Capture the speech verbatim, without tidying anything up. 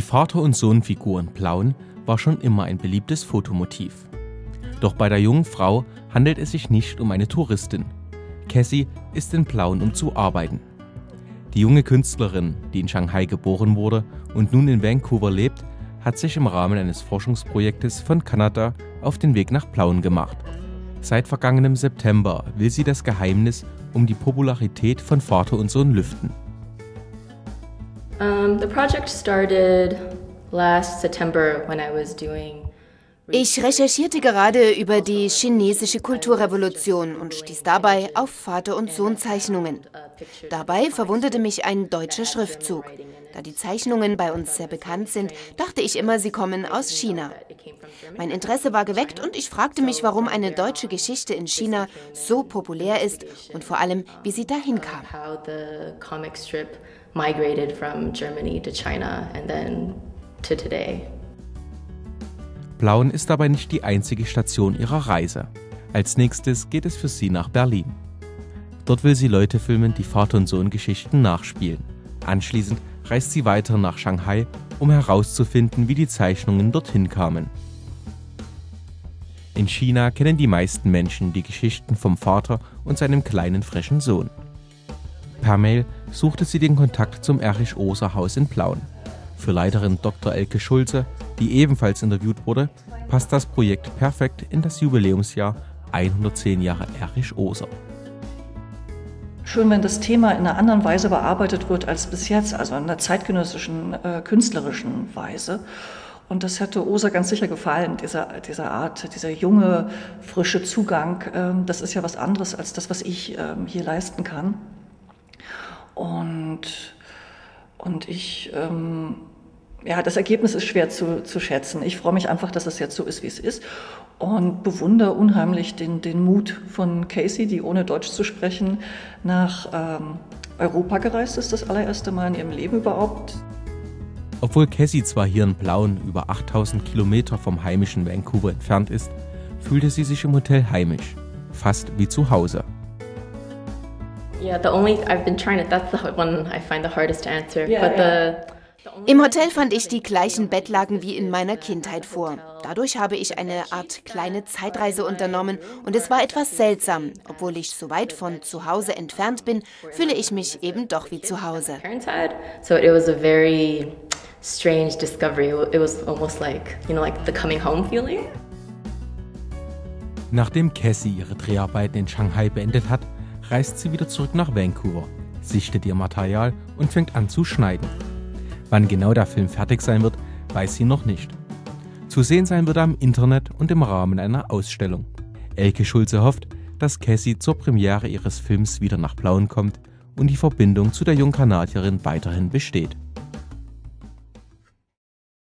Vater- und Sohnfigur in Plauen war schon immer ein beliebtes Fotomotiv. Doch bei der jungen Frau handelt es sich nicht um eine Touristin. Cassie ist in Plauen, um zu arbeiten. Die junge Künstlerin, die in Shanghai geboren wurde und nun in Vancouver lebt, hat sich im Rahmen eines Forschungsprojektes von Kanada auf den Weg nach Plauen gemacht. Seit vergangenem September will sie das Geheimnis um die Popularität von Vater und Sohn lüften. Um, the project started last September when I was doing Ich recherchierte gerade über die chinesische Kulturrevolution und stieß dabei auf Vater- und Sohn-Zeichnungen. Dabei verwunderte mich ein deutscher Schriftzug. Da die Zeichnungen bei uns sehr bekannt sind, dachte ich immer, sie kommen aus China. Mein Interesse war geweckt und ich fragte mich, warum eine deutsche Geschichte in China so populär ist und vor allem, wie sie dahin kam. Migrated from Germany to China and then to today. Plauen ist dabei nicht die einzige Station ihrer Reise. Als nächstes geht es für sie nach Berlin. Dort will sie Leute filmen, die Vater- und Sohn-Geschichten nachspielen. Anschließend reist sie weiter nach Shanghai, um herauszufinden, wie die Zeichnungen dorthin kamen. In China kennen die meisten Menschen die Geschichten vom Vater und seinem kleinen frischen Sohn. Per Mail suchte sie den Kontakt zum Erich-Oser-Haus in Plauen. Für Leiterin Doktor Elke Schulze, die ebenfalls interviewt wurde, passt das Projekt perfekt in das Jubiläumsjahr hundertzehn Jahre Erich-Oser. Schön, wenn das Thema in einer anderen Weise bearbeitet wird als bis jetzt, also in einer zeitgenössischen, äh, künstlerischen Weise. Und das hätte Oser ganz sicher gefallen, diese, diese Art, dieser junge, frische Zugang. Ähm, das ist ja was anderes als das, was ich ähm, hier leisten kann. Und, und ich, ähm, ja, das Ergebnis ist schwer zu, zu schätzen. Ich freue mich einfach, dass es jetzt so ist, wie es ist und bewundere unheimlich den, den Mut von Cassie, die ohne Deutsch zu sprechen nach ähm, Europa gereist ist, das allererste Mal in ihrem Leben überhaupt. Obwohl Cassie zwar hier in Plauen über achttausend Kilometer vom heimischen Vancouver entfernt ist, fühlte sie sich im Hotel heimisch, fast wie zu Hause. Yeah, the only I've been trying to. That's the one I find the hardest to answer. Yeah, but the, the only Im Hotel fand ich die gleichen Bettlaken wie in meiner Kindheit vor. Dadurch habe ich eine Art kleine Zeitreise unternommen und es war etwas seltsam. Obwohl ich so weit von zu Hause entfernt bin, fühle ich mich eben doch wie zu Hause. So it was a very strange discovery. It was almost like, you know, like the coming home feeling. Nachdem Cassie ihre Dreharbeiten in Shanghai beendet hat, reist sie wieder zurück nach Vancouver, sichtet ihr Material und fängt an zu schneiden. Wann genau der Film fertig sein wird, weiß sie noch nicht. Zu sehen sein wird er im Internet und im Rahmen einer Ausstellung. Elke Schulze hofft, dass Cassie zur Premiere ihres Films wieder nach Plauen kommt und die Verbindung zu der jungen Kanadierin weiterhin besteht.